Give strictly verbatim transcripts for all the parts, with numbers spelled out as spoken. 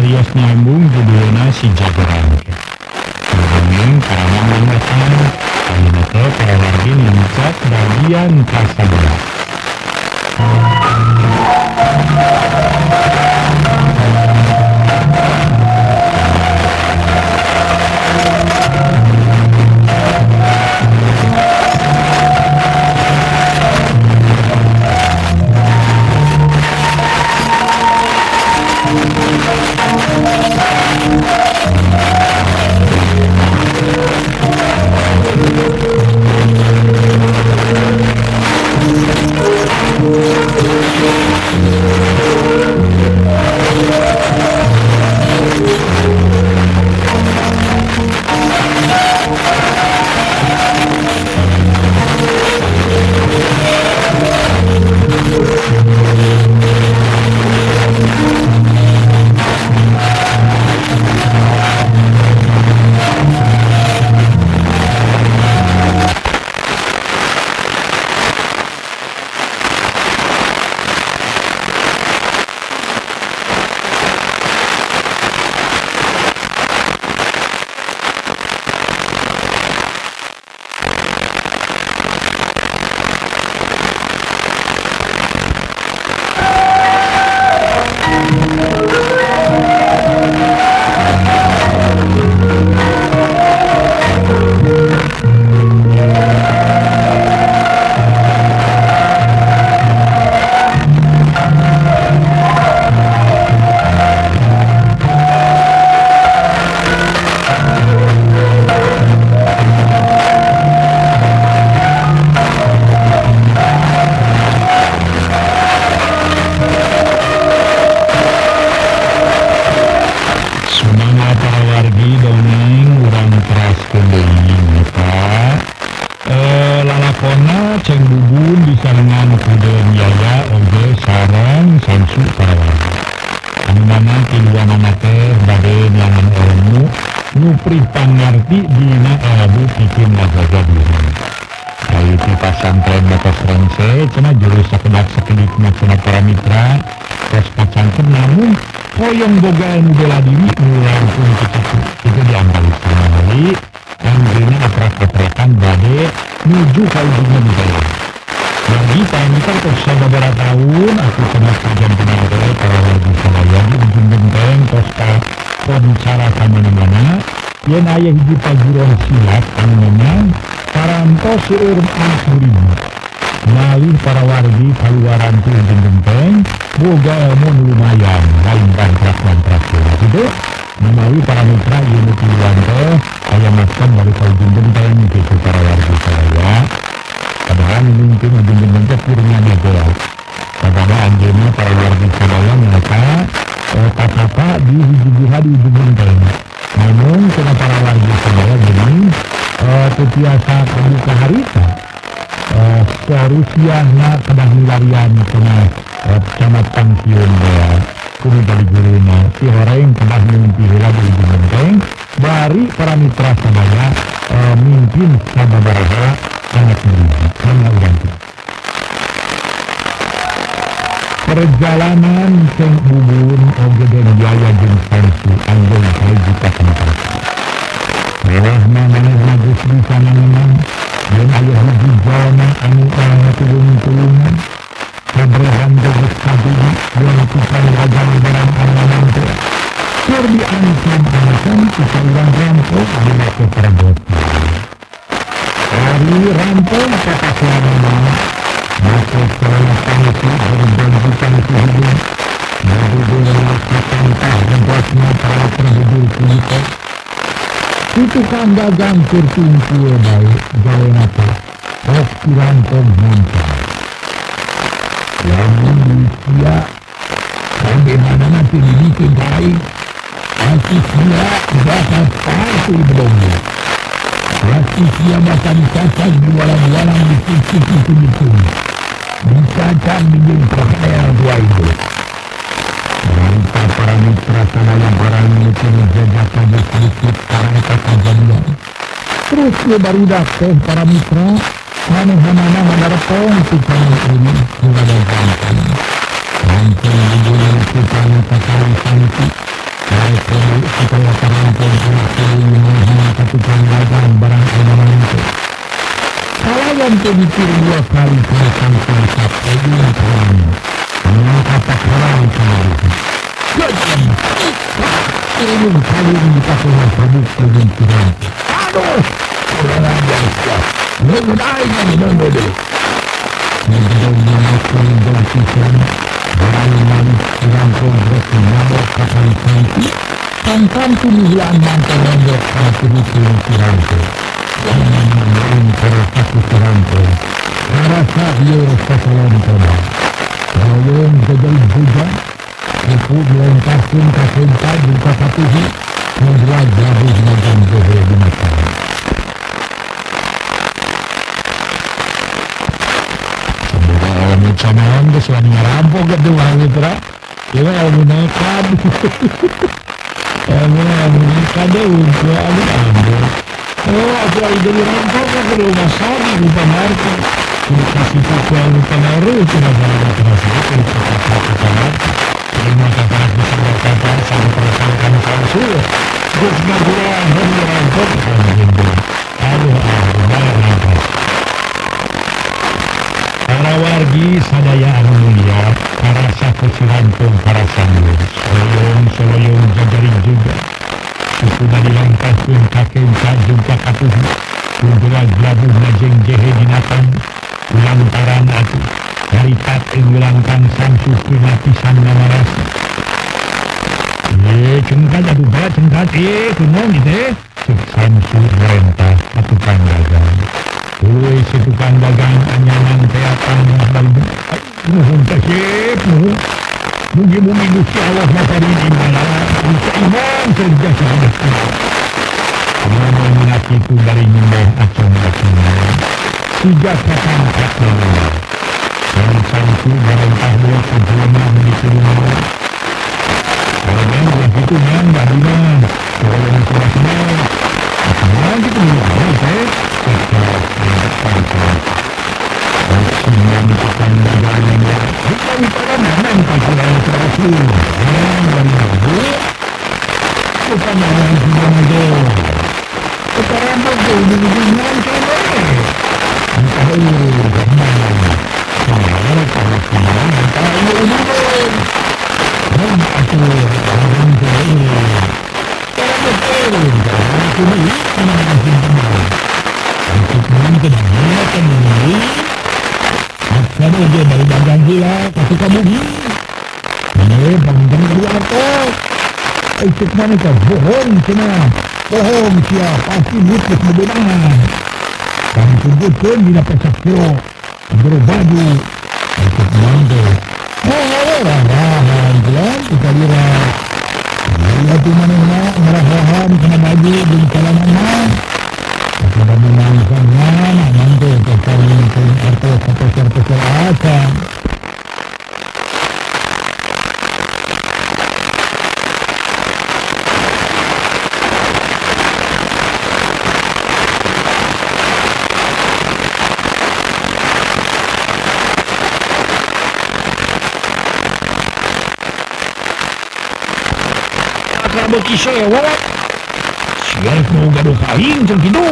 karios nyambung judulna si Jagorange. Kemudian para mamangatan ayeuna teh para wargi nincak bagian kasadua. Hoyong boga anu bela diri mulai pun kecipu itu diambil sekali anggina aprak-aprakan bade menuju ke ujungnya budaya. Jadi paniter tos sababaraha tahun aku kena kerjaan penagara para warga Surabaya di ujung genteng tos ka koncara ka mana-mana yen aya hiji paguron silat anu menang parantos seueur anak burimu. Melalui para wargi kaluaran ti ujung genteng boga ilmu lumayan lain kontrak-kontrak gitu. Melalui para mitra ieu tiluan teh aya makan dari ujung genteng gitu para wargi Surabaya. Padahal mungkin ujung genteng teh kurangnya nego. Padahal anjeunna para wargi Surabaya mereka eh, kata di hiji-hiji di ujung genteng. Namun kena para wargi Surabaya gini eh, tetiasa kebuka harita. Uh, seharusnya na kedah milarian kena uh, kecamatan Kiun ya kudu dari guruna si horeng kedah mimpi hela di ujung genteng bari para mitra sadaya uh, mimpin sababaraha sangat merugi karena urang perjalanan ceng bubun oge den biaya jeung pensi anggeun juta tempat mewah manehna geus bisa menang yang ayah hiji jalma anu ana tulung-tulungan sabrehan geus kabudi yang tukang rajang barang amanan teh keur diancam-ancam ku saurang rampok dina keperabot ari rampok kata selama maka selama pangsi berjanjikan kehidupan berduduk setengah dan para terhubur kita itu kan dagang tertumpu baik gawe nate ok kirantong mancang lamun usia bagaimana nanti dibikin baik masih sia bakal pasti belumnya masih sia bakal dicacak di walang-walang di sisi-sisi dicacak di perkayaan dua itu Mereka para mitra sadaya barang itu menjajakan sedikit karena kejadian. Terus dia baru datang para mitra, mana-mana mendarapong tukang ini mengadai gantung. Gantung di bulan tukang kakali santi, itu mikir dua kali pada sampai sampai dua kali. Memang kata orang itu. Jangan. Ini kali ini pakai sabuk pemikiran. Aduh, orang yang siap. Mengenainya menunggu deh. Menjauhnya makin dan kisah. Barang-barang kurang kompleks menambah kapal santi. Tantan pilihan mantan nombor satu pemikiran itu. Jangan mengincar satu kiranto. Rasa dia sesalan coba. Tolong jadal juga. Aku melengkapkan kakenta juga katuhi. Membuat jabus macam bohe binatang. Semoga awam ucamaan kesuani ngerampok ke dua mitra. Kira awam nekat. Awam nekat deh untuk ambil-ambil. Oh, aku lagi jadi rampok ke rumah sakit lupa marka. Kasih buku yang lupa naruh. Cuma jangan terasa itu. Lupa marka. Terima kasih bisa berkata sama perasaan palsu. Terus ngajuran dan merampok aduh aduh bayar nafas. Para wargi sadaya anu mulia, para saku cirantong para sandur, soloyong soloyong jajari juga. Suku dari langkahkeun kakengka juga katuhi, kundulah jelabuh najeng jehe dinatang, ulantaran atuh. Haritat engulangkan samsukeun lapisan nama rasa. Eh, cengkat aduh berat cengkat. Eh, kuno gitu eh. Cek samsu merentah atuh kang dagang. Tuluy si tukang dagang anyaman teatan lalu. Nuhun tasip, nuhun. Mugi bumi Gusti Allah matari di mana. Bisa iman kerja sahabat. Ngomong minat itu dari nyembah acung-acungnya. Tiga kakang kakang. Dan samsu merentah dua kejuangan di rumah. Kalau yang begitu yang gak diman. Kalau yang sudah-sudah. Nah gitu dulu. Saya secara mendekat. Maksimal bukan dari yang kita bicara memang pakai yang terakhir. Yang dari itu. Bukan yang sudah-sudah. Sekarang begitu dengan cewek. Entah itu. Kalau kalau kalau entah itu. Dan aku orang tua ini cara betul dan aku ini menanggung kembali untuk mengenalkan ini maka dia dari dagang gila kasih kamu ini ini bangun kedua aku ikut mereka bohong cina bohong siapa pasti mutlak kebenaran kami tunjukkan bila pesak kiro berbaju ikut menanggung rahan jalan kita lihat lihat di mana merahan kena baju di jalanan ada menangkapnya nanti terkait dengan arti sepesar-pesar akan bagi sewa sial mau gaduh kain macam itu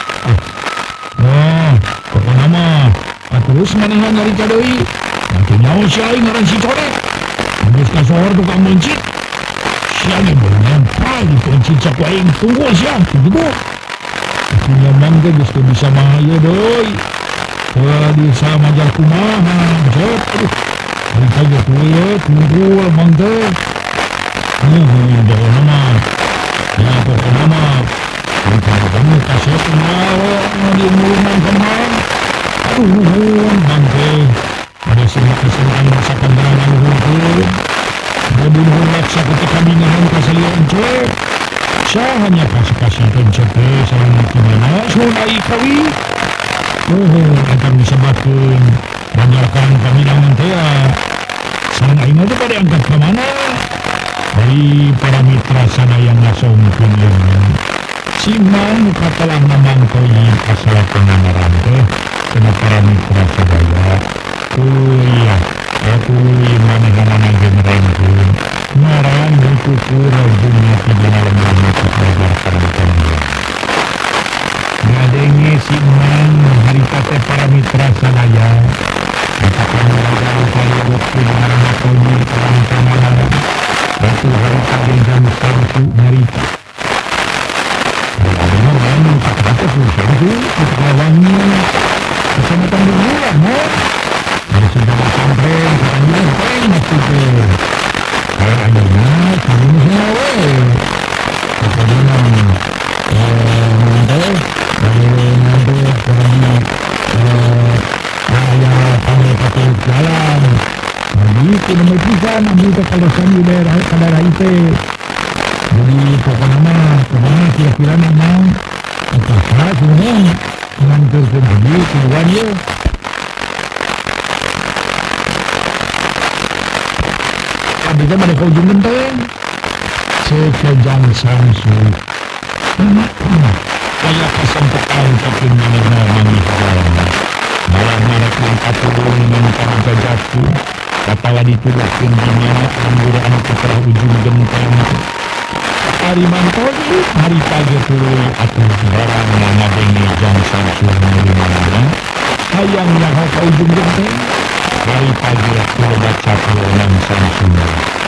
nah pokoknya mah terus manehan nyari cadoi nanti nyawa sial ngaran si coret habis kasor tukang mencit sial yang bernyampai di pencit cak wain tunggu sial begitu aku nyamang ke justru bisa mahaya doi kalau bisa majar kumaha jep aduh hari saja kulit tunggu lemang teh Hmm, jangan nama. Ya, pokok nama. Bukan kamu kasih kenal di umurman kemang. Aduh, bangke. Ada sedikit kesempatan masakan dengan hukum. Ada bunuh laksa ketika binahan kasalian cuek. Saya hanya kasih-kasih pencete sama gimana sunai kawi. Oh, akan disebabkan banjarkan pemilangan tea. Sana ini pada angkat ke mana? Dari para mitra sana yang langsung kunjungan Simang katalah memangkoi asal pengamaran teh kena para mitra sadaya kuya aku manehana generengkeun ngaran itu kurang dunia pidana lemah itu pelajar pada tangga ngadenge Simang harita teh para mitra sadaya dipakang dalam kali waktu dengan matoni perang kamaran batu harita genjam samsu nyarita ada orang yang kata susah itu untuk lawannya kecamatan berbulan no ada sudah pesantren katanya genteng maksudnya kalau akhirnya sebelumnya semua kemudian nanti dari nanti karena saya panggil pakai jalan jadi itu nomor tiga namanya kalau saya daerah daerah itu jadi pokoknya mah pokoknya kira-kira memang apa sebenarnya menganturkan jadi keluar ya bisa pada kau jembenteng sekejang samsu kayak kesempatan tapi mana manis jalan malah merek mengkat turun dengan jajatu katawa diturutkan dimana angguran putra ujung genteng hari mantoli hari pagi turun atau barang yang ngadengi jang samsu melimana sayangnya kau ujung genteng hari pagi aku baca pulang samsuna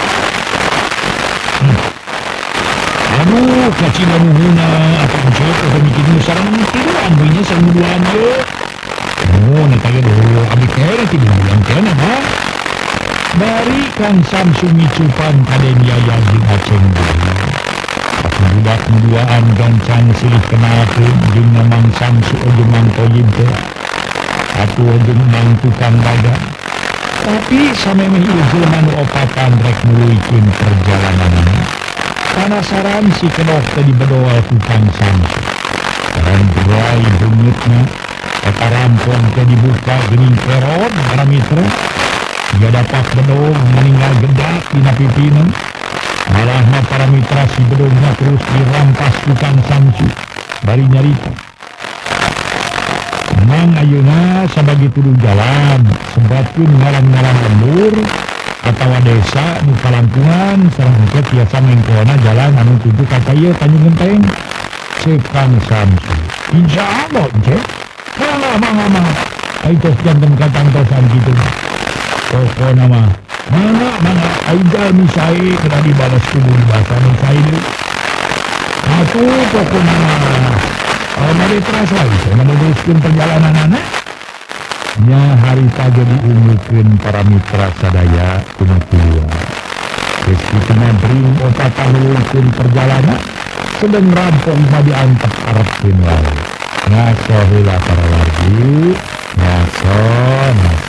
aduh kacina nuhuna atau mencet atau bikin sarang mungkin ambilnya sembuhan ya oh natanya dulu abis kere tidak bilang kena ha dari kan samsu micupan kadenya yang dihaceng dulu aku budak menduaan gancang silih kenalkan jeng memang samsu ojo mangkoyim teh aku ojo mang tukang dagang tapi sampai menghijau manu opatan rek meluikin perjalanan ini penasaran si kedok tadi berdoa tukang samsu dan berai bungitnya kata rampon ke dibuka gening peron para mitra dia dapat bedong meninggal gedak di napipina malahnya para mitra si bedongnya terus dirampas tukang samsu bari nyarita memang ayeuna sabagi tuluy jalan sebabkeun ngaran-ngaran lembur atawa desa nu kalampungan sareng teh tiasa mengkona jalan anu tuju ka ieu Tanjung Genteng Sekang Samsu insyaallah cek kalah mah ai tos janten katangtosan kitu pokona mah mana mana aijal misai kena dibalas kubur bahasa misai deui atuh pokona kalau mari terasa bisa meneruskan perjalanan anak nya hari saja diunggulkan para mitra sadaya kuna keluar meski kena bering opat menurunkan perjalanan sedang rampung madi antep arep kenal ngaso hila para wargi ngaso ngaso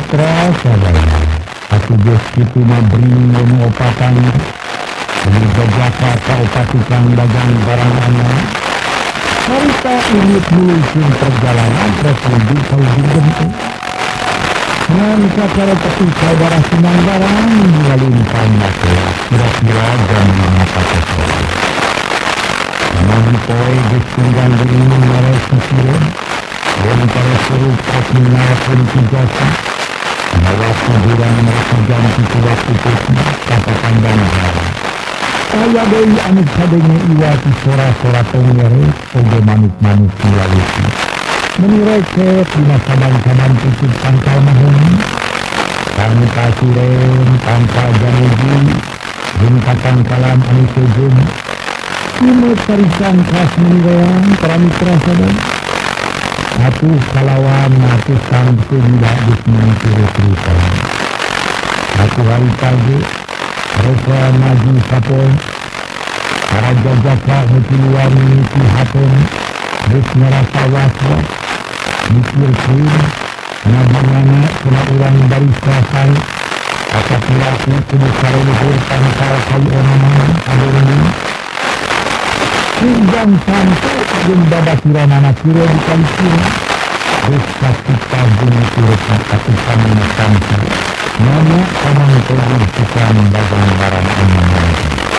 Mitra sadaya atuh kitu mah bring opatan di Jakarta opatukan dagang barang anyar harita irit mulkin perjalanan tertuju Saudi Genteng dan kakara ketika darah senang barang mengalimpang maka kira-kira jam lima pagi sore namun poe disinggang dengan merek sisiran dan para suruh pasminal pun kijasa bahwa kuburan mereka ganti ke waktu itu katakan dan jarang saya dari anak sadenya iwati sora-sora tongere oge manuk-manuk melalui menireket dina saban-saban tutup pangkal mahoni kami kasiren tanpa januji jengkatan kalam anu sejum imut karisan khas menirean para mitra saban atuh kalawan atuh sangku tidak dismenturut-turutan atuh hari pagi reka maju sapon para jajaka ngekiluan niki hapen terus ngerasa was-was mikir-kir nabungana kena urang dari selesai kata piraku kudu kareluhur pangkal kayu onaman adurni Rinjang sampai jeung babasiran anak kira di kali kira terus kasih tabung turut atukan sampai nanya kamang tolong sukan dagang barang anyar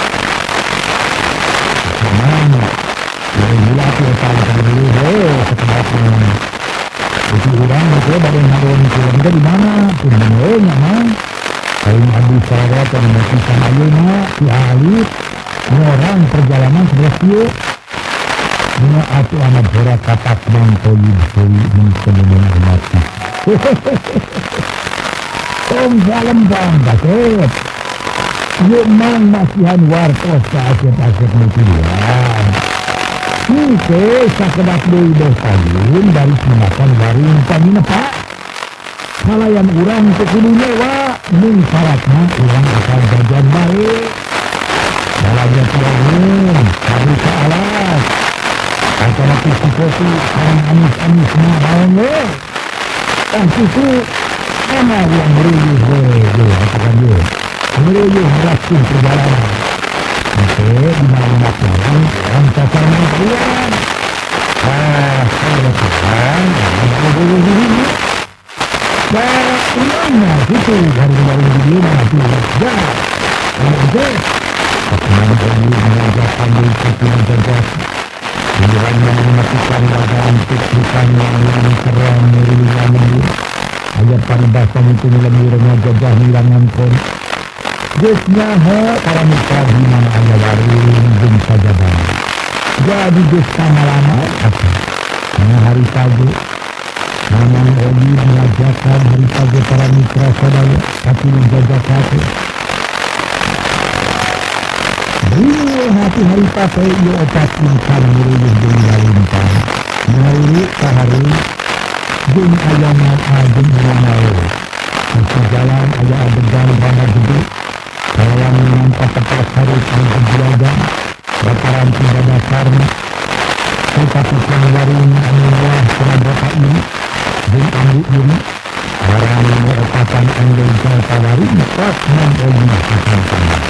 kemana yang gila aku tahu dulu oh setelahnya itu orang itu badan haron kurang di mana pun menanya mah kain abis sahabat dan masih sama ayuna si Alif orang perjalanan berhasil Nuna atu anak berat katak mangkoyib soyi mengkenemen mati Om salam bang baket yuk mang masihan wartos kaset-aset nukilian Nike sakedak doi bertayun dari simakan warung pangina pak Salayan urang kekudu nyewa Ning syaratnya urang asal jajan baik Balaja tiagun Kami ke alas Acara kisi-kosi Karang anis-anis mahaon lo Dan susu Mana yang meruyuh Yo, katakan yo Meruyuh meraskin perjalanan Oke, dimana-mana pulang Dan sasar mengkalian Ah, saya Tuhan Mana-mana Dan imamnya Itu warung-warung di dunia Itu ya Oke Kemudian kami mengajarkan dari kekuatan jajah Kemudiannya mematikan dagang bukan yang keram merilingan lembur Ayat paribasan itu melembirnya jajah hilangan kon Jesnya ha para mitra di mana ayah warung jeng saja bang Jadi jes lama-lama apa Karena hari pagi Mamang Oli mengajarkan hari pagi para mitra sadaya Tapi menjajah satu Ini hati hari pakai yo opat insan meruyuh jeung lalimpang Melalui kahari jeung ayaman ajeng ngamau Di jalan ayah adegan rada gede Kawan menampak tepat harus berjalan Bakaran tiba dasarnya Tetapi warung anewah serabata ini Jeung ambu ini Barang ini opatan anggel jalta warung Pas nan oli kesempatan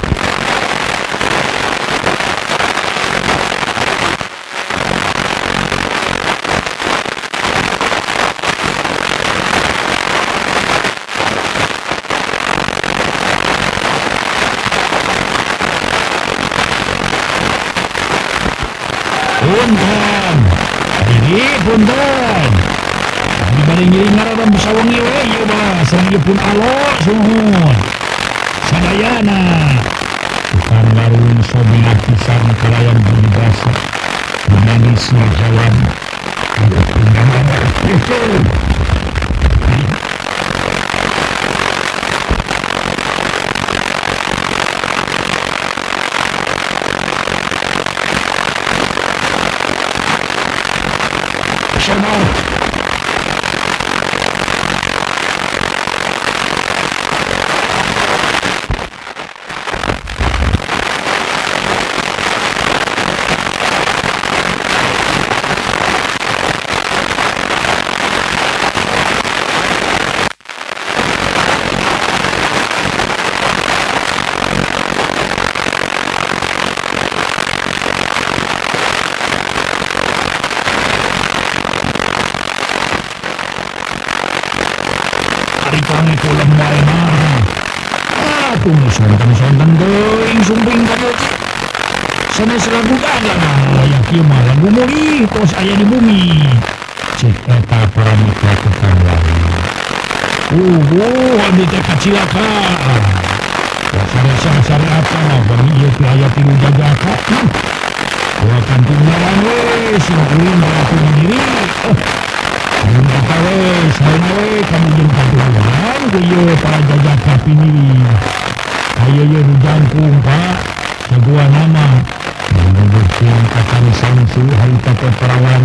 Punten, ini punten. Di baring ngiring ngaradam sawangi we ieu mah sareng pun alo suhun. Sadayana. Tukang warung sobi pisan kalayan budi basa. Manis jalan. Ada pindahan. hari kami pulang wae mah. Ah, tunggu sonten-sonten deui sumping kamu. Sanes lagu dagang layak ieu mah lagu mulia tos aya di bumi. Cek eta para mitra tukang lain. Uh, uh, abdi teh kacelakaan. Dasar-dasar apa mah bani ieu teh aya tilu jagaka. Dua kantung ngaran we, sing kuring balatung diri. Amun kata we, saena we kamu jeung kantungan ku ieu para jagaka pinili. Ayo ieu nu jangkung, Pak. Sagua nama. Menurutkan akan sanksi harita teh perawan.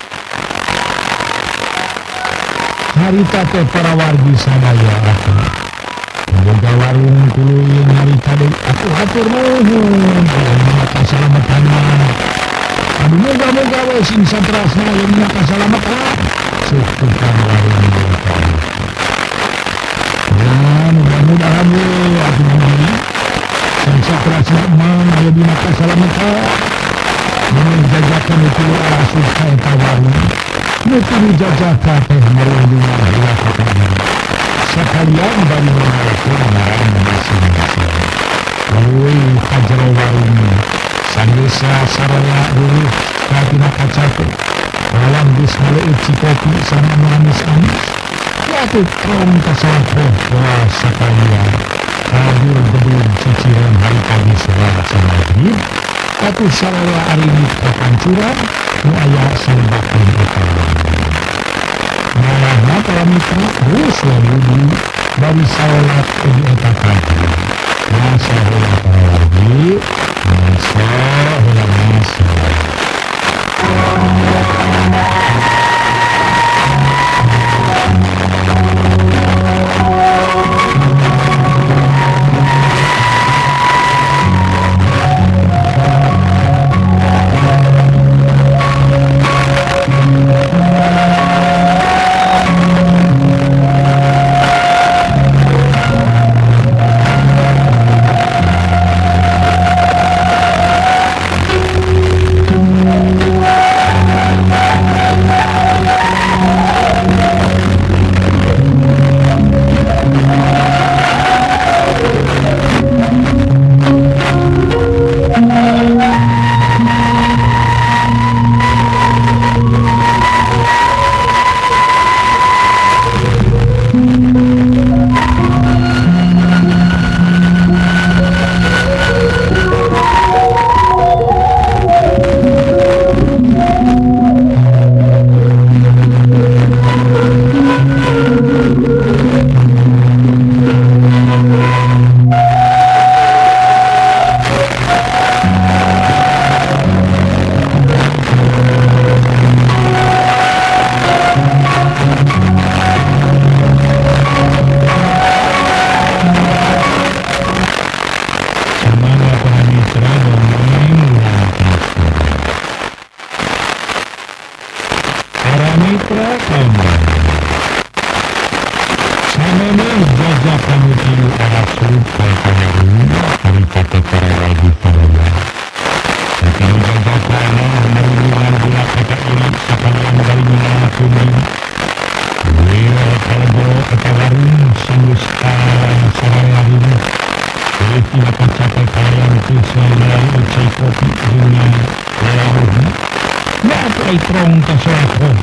Harita teh parawargi sadaya aku. Boga warung tuluy harita deui aku hatur nuhun. Aya kasalamatan mah. Adu moga-moga we sing satrasna aya kasalamatan. Ceuk tukang warung ieu teh. Ya, mudah-mudahan we atuh mah sing satrasna mah aya dina kasalamatan. Mun jajakan itu asup ka eta warung. Nutu jajaka teh marundungan heula kakana. Sakalian bari mengarekeun ngaran masing-masing. Lalu ka jero warung sanggesa saraya dulu ka tina kaca teh. Lawan geus ngaleuit kopi sama manis-manis. Atuh prong kasalapeh wah sakalian. Hadir gedung ciciren hari pagi serat maghrib. Atuh saraya arimit kapancuran nu aya salbakeun eta. Nah, para mitra terus wabudi dari salat ke eta pagi. Masa heula para wargi, masa heula masa. Prong kasalapeh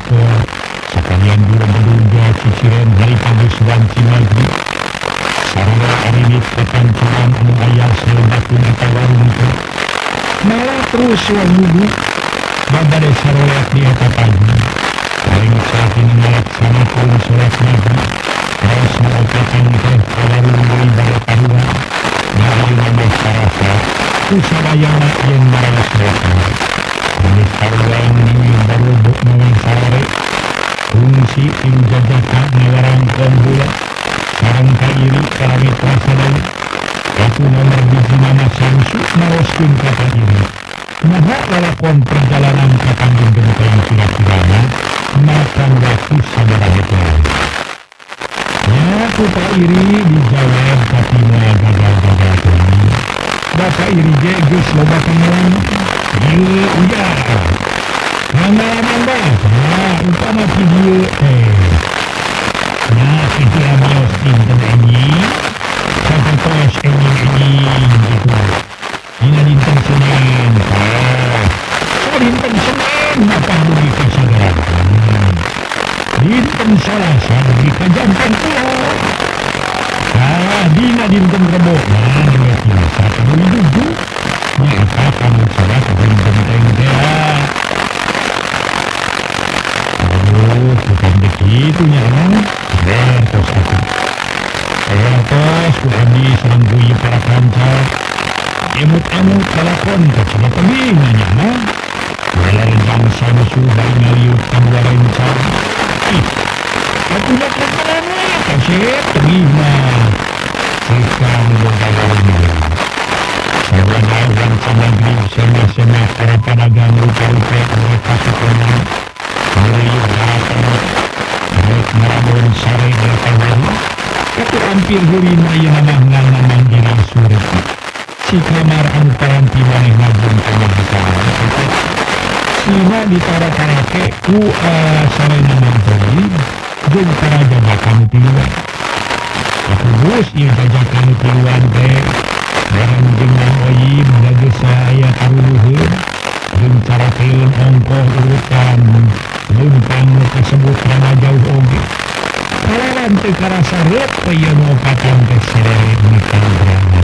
sakalian dua-dua ciciren hari pagi sewanci maghrib. Sarua arimit kapancuran anu aya salbakeun eta warung teh. Malah terus wabudi babade sarolat di eta pagi. Paling saking ngalaksanakeun salat maghrib. Terus ngaopakan teh ka warung deui bade karuan. Dari nambah sarasa ku sadayana yen maraos mereka. Ini karuan ini baru buk mengansare fungsi tim jajaka ngalarang kombula sarang ka iri karamit rasadaya aku nomor biji nama samsu maoskeun kata iri naha lalakon perjalanan ka Tanjung Genteng kira-kirana makan waktu sabaraha lain. Ya ku ka iri dijawab katina gagal-gagal teuing. Bapak iri ge geus loba pengalaman. Ieu ujar. Pengalaman bae. Nah, upama video eh. Nah, kita mios kajantan pulau. Ah, dina dinten rebokna geus biasa kamu dudu. Nyaeta kamu salat jeung genteng teh. Aduh, bukan begitu nya kan? Bertos aku. Bertos ku abdi sareng bui para kanca. Emut-emut kalakon ka cenah tebing nya mah. Walau bangsa musuh bayi ngaliut kamula rencang. Ih, aku nak kemana kasih tebing mah. Sekarang bogawan ini. Sawan-sawan samagri sema-sema para padagang rupa-rupa mereka sekolah. Meliuk datang. Merek merabon sare datang baru. Aku hampir hurima yang namang-namang dirang surat. Si kamar anu paranti maneh ngabung kanya besar. Sina ditara-tarake ku uh, sarena mantoli jeung para jajakan tiluan. Aku bus ieu jajakan tiluan teh bareng jeung Mang Oyim geus saya karuluheun jeung carakeun ongkoh urutan leumpang nu kasebut rada jauh oge. Kalaran teu karasa reup ieu ngopatan teh serere nikah berangkat.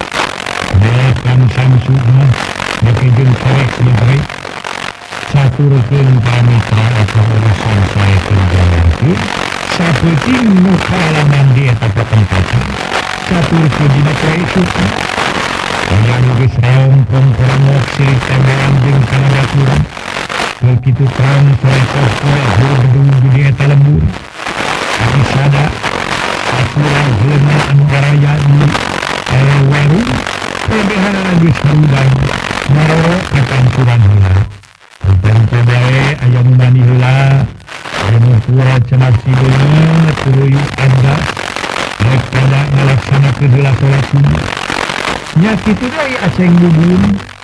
Bahkan Samsu mah make jeung korek lebre saturkeun pamitra atau urusan saya penjalankeun sapeting nu kalaman di eta pertempatan saturkeun dina poe suci aya nu geus raongkong perangok silih tembelan jeung kana baturan keur kitu terang poe poe gedung di eta lembur tapi sada saturang geuna anu garaya di warung pebehan geus berubah maroro katampuran heula. Tentu bae aya nu mani heula, aya nu pura cenah sideungeun tuluy anda rek pada ngalaksanakeun heula salat sunat. Nya kitu deui aceng bubun.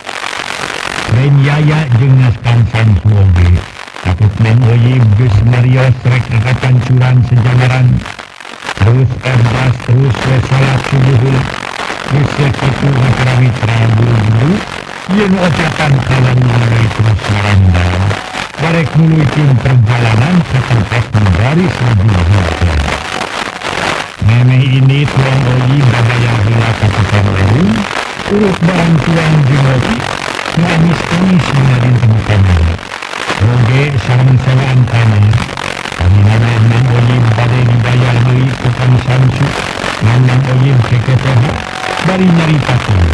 Lain yaya jeung ngaskan Samsu oge. Takut Mang Oyim geus marios rek kapancuran sejamaran. Terus erdas terus we salat subuh heula. Geus kitu mitra buru-buru. Yen ojatan kalan mulai terus merandang, barek nuluikeun perjalanan ke tempat baris lebih hijau. Nenek ini tuang Oyim badaya heula ka tukang warung, urut barang tuang jeung ngopi, nangis-nangis ninggalin temukanna. Oge sareng sawaan tanah, kaminana Mang Oyim bade dibayar deui tukang Samsu, ngan Mang Oyim kekepoha, bari nyaritakeun.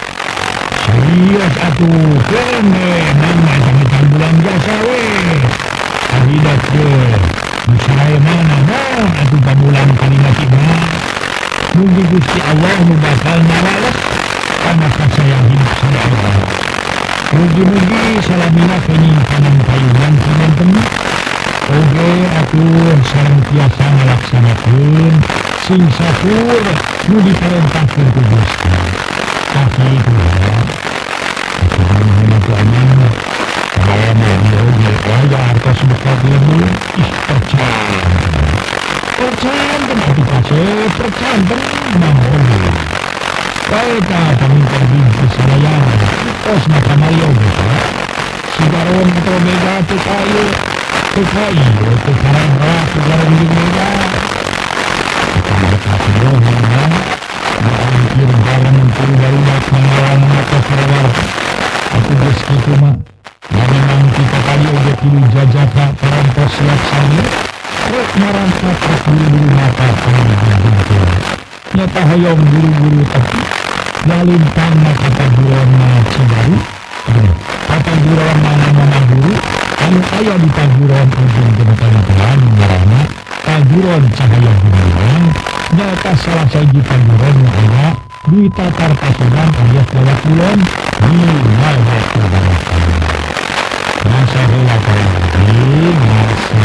Serius atuh, kene nang macam-macam bulan biasa weh. Adidas ke, musyarai mana nah, atuh pamulan kalimat mah. Mungkin Gusti Allah nu bakal nyawales karena kasayang hidup saya Allah. Mugi-mugi salamina penyimpanan payungan samanten. Oge atuh sareng tiasa ngalaksanakeun sing sakur nu diperintahkeun ku Gusti. Tapi itu ya, itu benar-benar itu aman. Kalau mau dia ya harus buka dulu. Ih percaya, percaya dengan kita sih percaya dengan orang. Kita kami pergi ke Senayan, terus makan Mario gitu. Sigaron atau Mega tu kayu, tu kayu, tu karanga, tu karang di Mega. Kita berkat doang. Mungkin barang untuk baru makan mata serawar. Aku geus kitu mah. Memang kita kali udah tilu jajaka perampos laksana. Rek marantak rek buru-buru mata pengen. Nyata hayong buru-buru tapi nalintang kata buron Cibaru. Kata buron mana-mana guru. Anu aya di paguron ujung jembatan jalan ngaranna paguron cahaya bulan. Nyata salah saji paguron yang ada di tatar pasukan alias lewat bulan di Malaya Kebangsaan. Masa heula lagi masa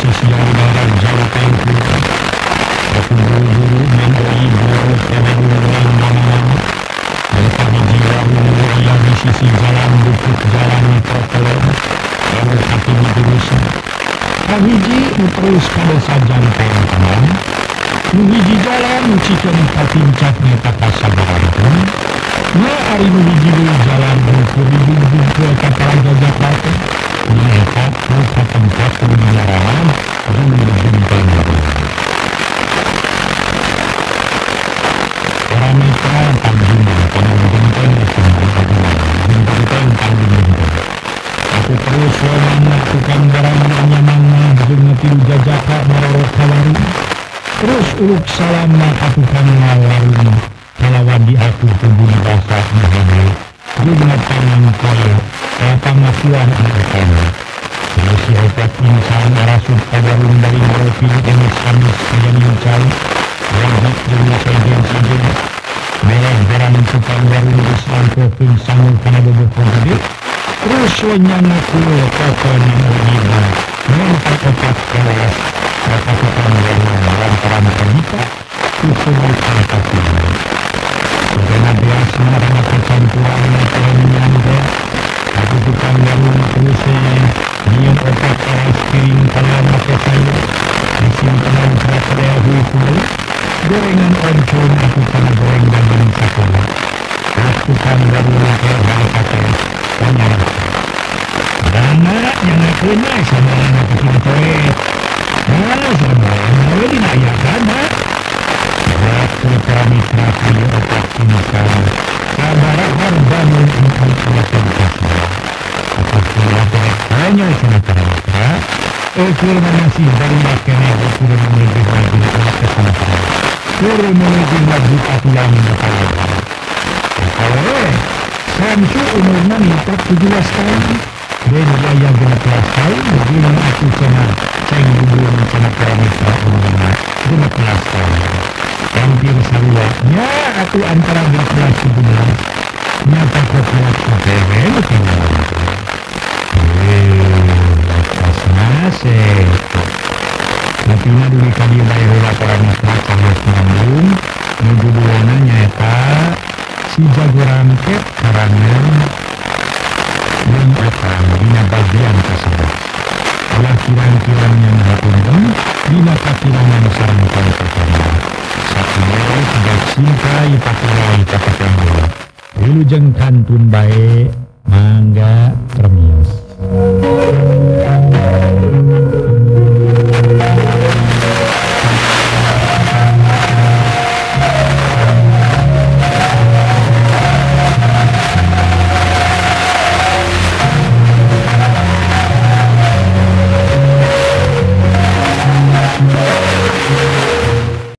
sisian barat jauh tengku. Aku buru-buru mendoi buru kebedulan mana-mana. Mereka dijiwa yang di sisi jalan bukit jalan trotoar. Lalu kaki digerusan. Kahiji terus pada sajan kanan. Nuhiji jalan ucikan katincak nyata kasagaran pun. Nah hari nuhiji jalan ukur dibubung ke kapal gajah pake. Nyata muka tempat kebenaran jumlah-jumlah orang mitra tanggungan pengunjungkan jumlah-jumlah tanggungan. Aku terus wamana tukang barang nyaman dengan tilu jajaka merorok kawari. Terus uluk salama tukang ngawarung kalawan di aku tubuh di basa mahade dengan tangan kaya kaya pengakuan anak-anak. Kalau si otak insan arasud kabarun dari marofil emis hamis yang mencari wajib dengan sajen-sajen merah barang tukang warung Islam kopin sanggup karena bobok gede. Terus wanyana kulo kokon yang bergila mentak otak kelas kata tukang warung lantaran terbuka usung kata kulo karena biasanya karena kecampuran yang aku tukang warung terusnya niat otak kelas kirim kalian pakai sayur disimpan kereta hukum gorengan oncom aku karena goreng daging sekolah aku tukang warung kelas pakai penyarap dana yang kena sama anak kecil koet mana sama yang lebih naik dana waktu keramitra kayu otak insan kabarak harbangun untuk melakukan kasih atas melakukan hanya sama keramitra ekor masih dari makanya aku dan menuju lagi anak kesamatan turun menuju lagi patulang kepala kalau Samsu umurnya minta tujuh belas tahun dan saya genap belas tahun begini aku cina ceng bubur cina keramitra umurnya genap belas tahun hampir sarua ya aku antara genap belas tujuh belas nyata kebelas kebeben kebelas heee lepas nasib tapi ini dulu kali bayar laporan masyarakat yang sambung menuju buana nyata si jago rangket karena yang akan dina bagian tersebut adalah kirang-kirang yang hapunten dina kakirangan sarangkan pertama satu dari tiga cintai pakulai katakan wilujeng kantun baik mangga permi